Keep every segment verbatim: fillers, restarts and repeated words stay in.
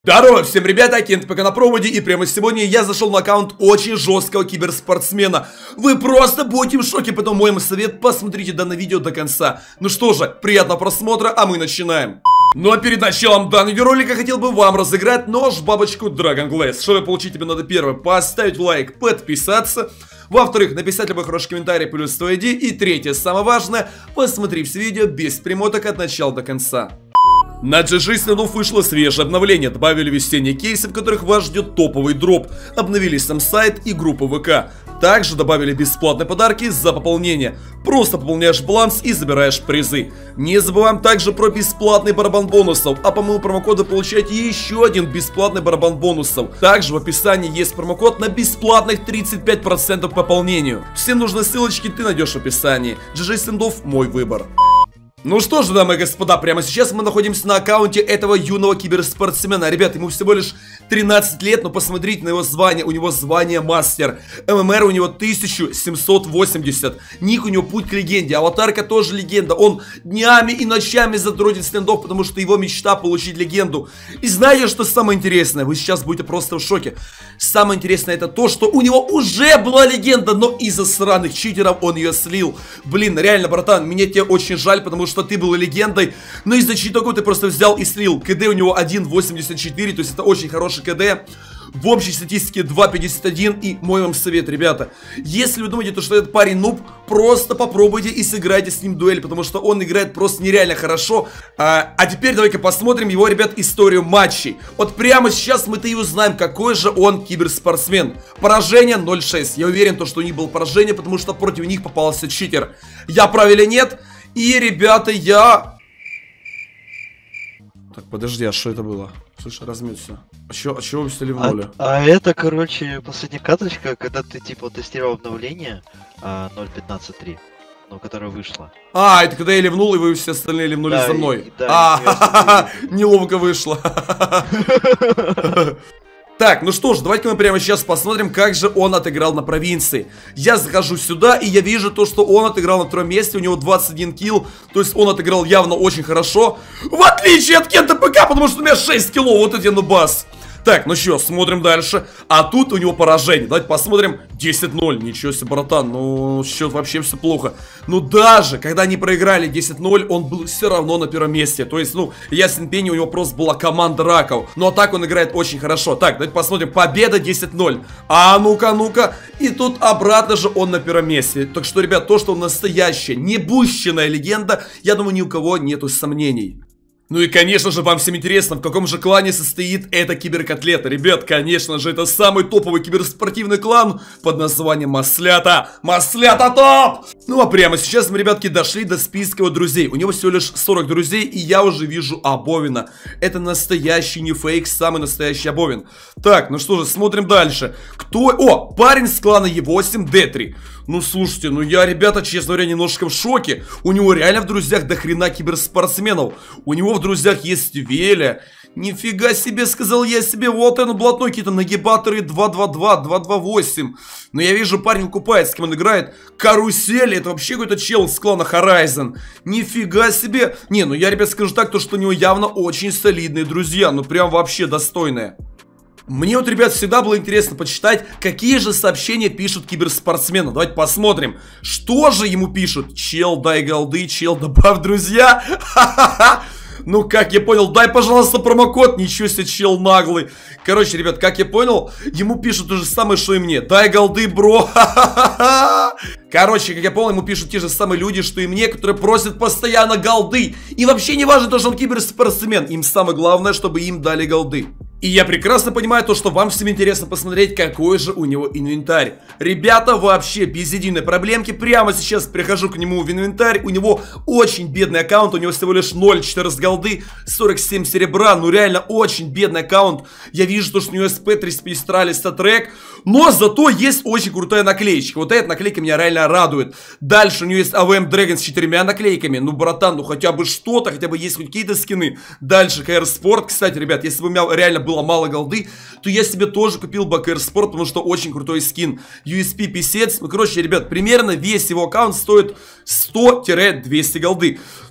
Здорово всем, ребята, Кент пока на проводе, и прямо сегодня я зашел на аккаунт очень жесткого киберспортсмена. Вы просто будете в шоке, поэтому мой совет: посмотрите данное видео до конца. Ну что же, приятного просмотра, а мы начинаем. Ну а перед началом данного видеоролика хотел бы вам разыграть нож-бабочку Dragon Glass. Чтобы получить, тебе надо первое поставить лайк, подписаться. Во-вторых, написать любой хороший комментарий плюс твой ай ди. И третье, самое важное, посмотри все видео без примоток от начала до конца. На джи джи Standoff вышло свежее обновление, добавили весенние кейсы, в которых вас ждет топовый дроп, обновили сам сайт и группу вэ ка. Также добавили бесплатные подарки за пополнение. Просто пополняешь баланс и забираешь призы. Не забываем также про бесплатный барабан бонусов, а по моему промокоду получаете еще один бесплатный барабан бонусов. Также в описании есть промокод на бесплатных тридцать пять процентов по пополнению. Всем нужные ссылочки ты найдешь в описании. джи джи Standoff — мой выбор. Ну что ж, дамы и господа, прямо сейчас мы находимся на аккаунте этого юного киберспортсмена. Ребят, ему всего лишь тринадцать лет, но посмотрите на его звание. У него звание мастер. эм эм эр у него тысяча семьсот восемьдесят. Ник у него путь к легенде. Аватарка тоже легенда. Он днями и ночами задротит стендов, потому что его мечта получить легенду. И знаете, что самое интересное? Вы сейчас будете просто в шоке. Самое интересное это то, что у него уже была легенда, но из-за сраных читеров он ее слил. Блин, реально, братан, мне тебе очень жаль, потому что ты был легендой, но из-за читоков ты просто взял и слил. КД у него один восемьдесят четыре, то есть это очень хороший КД. В общей статистике два пятьдесят один. И мой вам совет, ребята, если вы думаете, что этот парень нуб, просто попробуйте и сыграйте с ним дуэль, потому что он играет просто нереально хорошо. А, а теперь давай-ка посмотрим его, ребят, историю матчей. Вот прямо сейчас мы-то и узнаем, какой же он киберспортсмен. Поражение ноль шесть. Я уверен, что у них было поражение, потому что против них попался читер. Я прав или нет? И, ребята, я... Так, подожди, а что это было? Слушай, размется. А чё, а чего вы все ливнули? А, а это, короче, последняя каточка, когда ты, типа, тестировал обновление а, ноль пятнадцать три, ну, которое вышло. А, это когда я ливнул, и вы все остальные ливнули да, за мной. И, да, а, неловко вышло. Так, ну что ж, давайте мы прямо сейчас посмотрим, как же он отыграл на провинции. Я захожу сюда, и я вижу то, что он отыграл на втором месте. У него двадцать один килл, то есть он отыграл явно очень хорошо. В отличие от Кента ПК, потому что у меня шесть киллов, вот эти нубас. Так, ну что, смотрим дальше. А тут у него поражение. Давайте посмотрим. десять ноль. Ничего себе, братан. Ну, счет вообще все плохо. Ну, даже когда они проиграли десять ноль, он был все равно на первом месте. То есть, ну, ясен пень, у него просто была команда раков. Ну, а так он играет очень хорошо. Так, давайте посмотрим. Победа десять ноль. А ну-ка, ну-ка. И тут обратно же он на первом месте. Так что, ребят, то, что он настоящая, небущенная легенда, я думаю, ни у кого нету сомнений. Ну и, конечно же, вам всем интересно, в каком же клане состоит эта киберкотлета. Ребят, конечно же, это самый топовый киберспортивный клан под названием Маслята. Маслята топ! Ну а прямо сейчас мы, ребятки, дошли до списка его друзей. У него всего лишь сорок друзей, и я уже вижу Абовина. Это настоящий, не фейк, самый настоящий Абовин. Так, ну что же, смотрим дальше. Кто? О, парень с клана Е восемь Д три. Ну слушайте, ну я, ребята, честно говоря, немножко в шоке. У него реально в друзьях до хрена киберспортсменов. У него в друзьях есть Веля. Нифига себе, сказал я себе. Вот он, блатной, какие-то нагибаторы два два два, два два восемь. Но я вижу, парень купает, с кем он играет. Карусели, это вообще какой-то чел с клана Horizon. Нифига себе. Не, ну я, ребят, скажу так, то что у него явно очень солидные друзья. Ну прям вообще достойные. Мне вот, ребят, всегда было интересно почитать, какие же сообщения пишут киберспортсмены. Давайте посмотрим, что же ему пишут. Чел, дай голды, чел, добавь друзья. Ха-ха-ха. Ну, как я понял, дай, пожалуйста, промокод. Ничего себе, чел наглый. Короче, ребят, как я понял, ему пишут то же самое, что и мне. Дай голды, бро. Ха-ха-ха. Короче, как я понял, ему пишут те же самые люди, что и мне, которые просят постоянно голды. И вообще не важно то, что он киберспортсмен. Им самое главное, чтобы им дали голды. И я прекрасно понимаю то, что вам всем интересно посмотреть, какой же у него инвентарь. Ребята, вообще без единой проблемки. Прямо сейчас прихожу к нему в инвентарь. У него очень бедный аккаунт. У него всего лишь ноль четырнадцать голды, сорок семь серебра. Ну реально очень бедный аккаунт. Я вижу то, что у него эс пэ триста пятьдесят ралли статрек. Но зато есть очень крутая наклеечка. Вот эта наклейка меня реально радует. Дальше у него есть эй ви эм Dragon с четырьмя наклейками. Ну, братан, ну хотя бы что-то, хотя бы есть хоть какие-то скины. Дальше КР Спорт. Кстати, ребят, если бы у меня реально было мало голды, то я себе тоже купил бы КР Спорт, потому что очень крутой скин. ю эс пи писец. Ну, короче, ребят, примерно весь его аккаунт стоит сто - двести голды.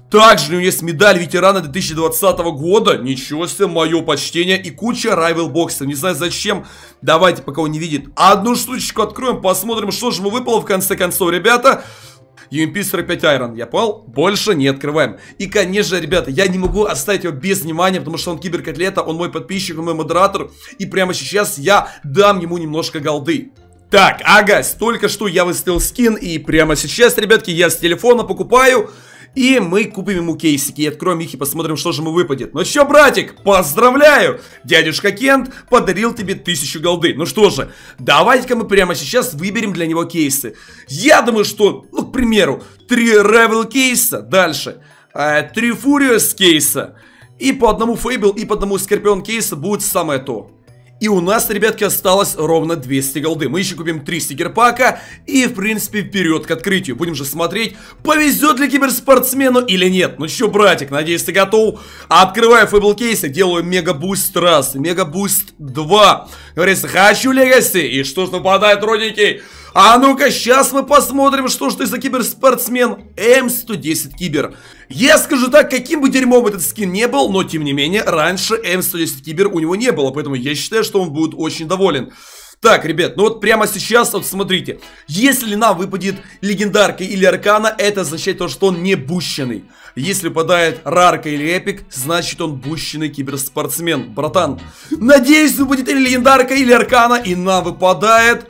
Также у него есть медаль ветерана две тысячи двадцатого года. Ничего себе, мое почтение. И куча райвел боксов. Не знаю зачем. Давайте, пока он не видит. Одну штучку откроем, посмотрим, что же ему выпало в конце концов, ребята. ю эм пи сорок пять Iron, я понял? Больше не открываем. И, конечно, ребята, я не могу оставить его без внимания, потому что он киберкотлета, он мой подписчик, он мой модератор. И прямо сейчас я дам ему немножко голды. Так, ага, только что я выставил скин, и прямо сейчас, ребятки, я с телефона покупаю. И мы купим ему кейсики и откроем их и посмотрим, что же ему выпадет. Ну что, братик, поздравляю! Дядюшка Кент подарил тебе тысячу голды. Ну что же, давайте-ка мы прямо сейчас выберем для него кейсы. Я думаю, что, ну, к примеру, три Rival кейса, дальше три Furious кейса и по одному Fable и по одному Scorpion кейса будет самое то. И у нас, ребятки, осталось ровно двести голды. Мы еще купим три стикер-пака и, в принципе, вперед к открытию. Будем же смотреть, повезет ли киберспортсмену или нет. Ну что, братик, надеюсь, ты готов? Открываю Fable кейсы, делаю мега-буст раз, мега-буст два. Говорится, хочу легаси. И что ж выпадает, родненький? А ну-ка, сейчас мы посмотрим, что же ты за киберспортсмен. эм сто десять Кибер. Я скажу так, каким бы дерьмом этот скин не был, но тем не менее, раньше эм сто десять Кибер у него не было, поэтому я считаю, что он будет очень доволен. Так, ребят, ну вот прямо сейчас, вот смотрите, если нам выпадет легендарка или аркана, это означает то, что он не бущенный. Если выпадает рарка или эпик, значит он бущенный киберспортсмен, братан. Надеюсь, выпадет или легендарка или аркана, и нам выпадает...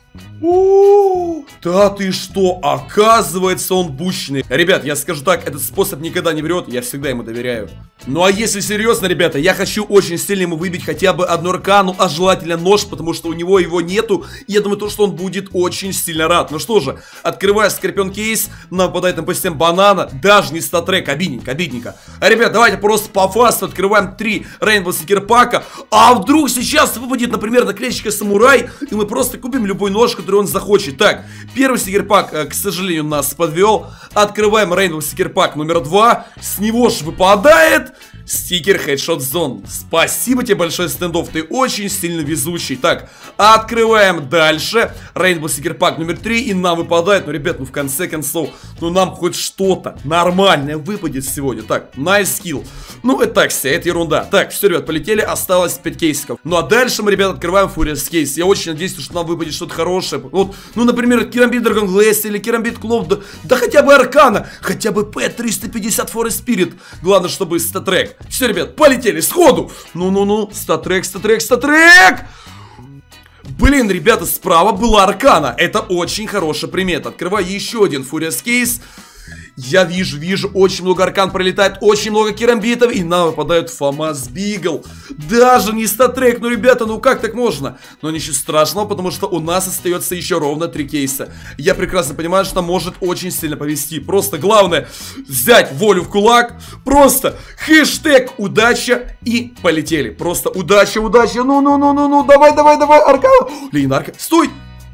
О, да ты что, оказывается он бущенный. Ребят, я скажу так, этот способ никогда не врет, я всегда ему доверяю. Ну а если серьезно, ребята, я хочу очень сильно ему выбить хотя бы одну аркану, а желательно нож, потому что у него его нету. И я думаю, то, что он будет очень сильно рад. Ну что же, открывая Scorpion кейс, нам попадает на постем банана, даже не статрек, обидненько, обидненько. А, ребят, давайте просто по фасту открываем три Rainbow Sticker пака. А вдруг сейчас выпадет, например, наклеечка самурай, и мы просто купим любой нож, который он захочет. Так, первый стикер-пак, к сожалению, нас подвел. Открываем Rainbow стикер-пак номер два. С него же выпадает стикер Headshot Zone. Спасибо тебе большое, стендов, ты очень сильно везучий. Так, открываем дальше Rainbow стикер-пак номер три. И нам выпадает, ну, ребят, ну, в конце концов, ну, нам хоть что-то нормальное выпадет сегодня. Так, nice skill. Ну, это так себе, это ерунда. Так, все, ребят, полетели, осталось пять кейсиков. Ну, а дальше мы, ребят, открываем Furious кейс. Я очень надеюсь, что нам выпадет что-то хорошее. Вот, ну, например, Керамбит Dragon Glass или Керамбит Клоп, да, да хотя бы Аркана, хотя бы пэ триста пятьдесят Forest Spirit. Главное, чтобы статрек. Все, ребят, полетели сходу. Ну-ну-ну, статрек, статрек, статрек. Блин, ребята, справа была Аркана. Это очень хорошая примета. Открываю еще один Furious кейс. Я вижу, вижу, очень много аркан пролетает, очень много керамбитов, и нам выпадают ФАМАС Бигл. Даже не статрек, ну, ребята, ну как так можно? Но ничего страшного, потому что у нас остается еще ровно три кейса. Я прекрасно понимаю, что может очень сильно повезти. Просто главное взять волю в кулак, просто хэштег удача и полетели. Просто удача, удача, ну-ну-ну-ну-ну, давай, давай, давай, аркана. Легендарка, стой!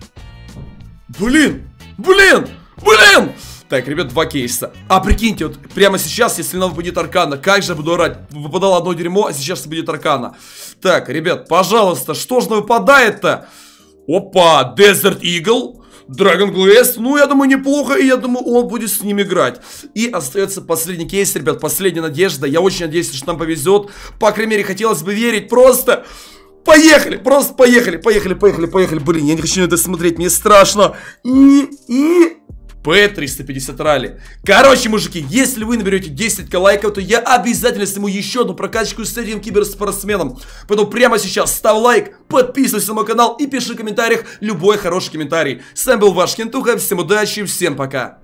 Блин, блин, блин! Так, ребят, два кейса. А прикиньте, вот прямо сейчас, если нам выпадет аркана, как же я буду орать? Выпадало одно дерьмо, а сейчас будет аркана. Так, ребят, пожалуйста, что же выпадает-то? Опа, Desert Eagle, Dragon Glass. Ну, я думаю, неплохо, и я думаю, он будет с ним играть. И остается последний кейс, ребят, последняя надежда. Я очень надеюсь, что нам повезет. По крайней мере, хотелось бы верить. Просто... Поехали, просто поехали, поехали, поехали, поехали. Блин, я не хочу на это смотреть, мне страшно. И... и... пэ триста пятьдесят ралли. Короче, мужики, если вы наберете десять ка лайков, то я обязательно сниму еще одну прокачку с этим киберспортсменом. Поэтому прямо сейчас ставь лайк, подписывайся на мой канал и пиши в комментариях любой хороший комментарий. С вами был ваш Кентуха, всем удачи, всем пока.